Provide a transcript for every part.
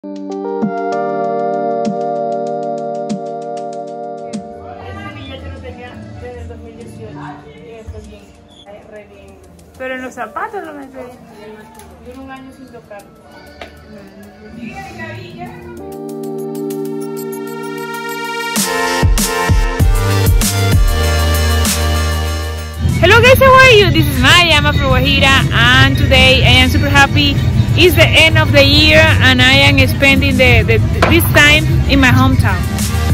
Pero en los zapatos lo metí. Duró un año sin tocar. Hello guys, how are you? This is Maya, I'm from Guajira, and today I am super happy. It's the end of the year and I am spending this time in my hometown.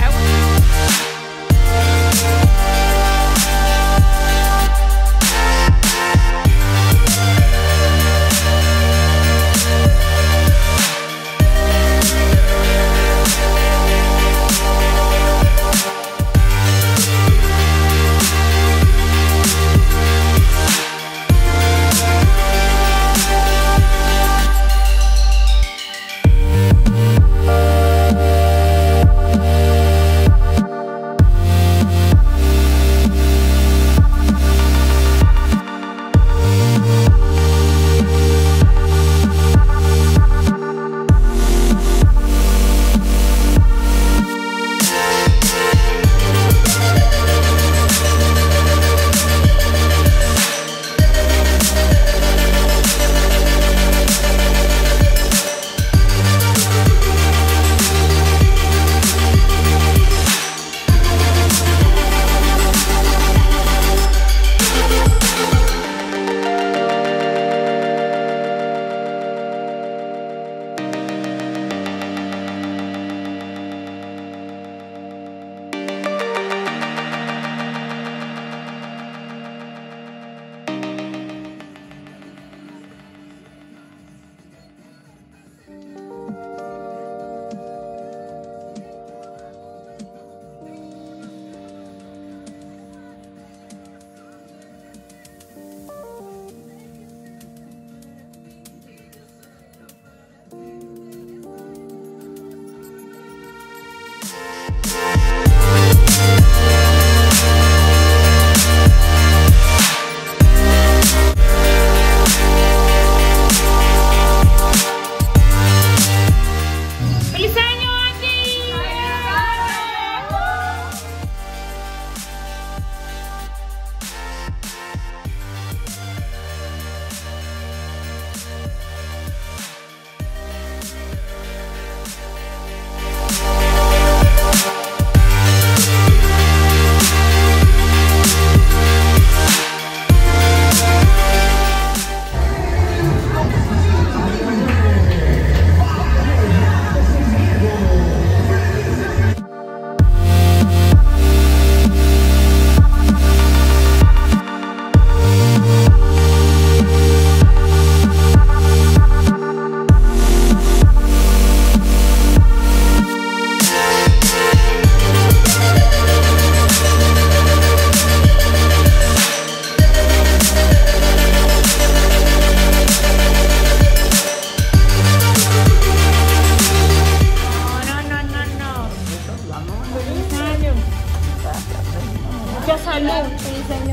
Mucha salud. Feliz año.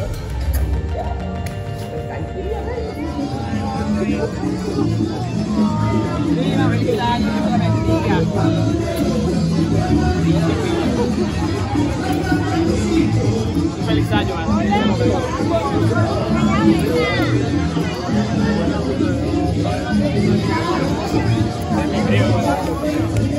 Feliz año, Dios te bendiga. Feliz año, hermano.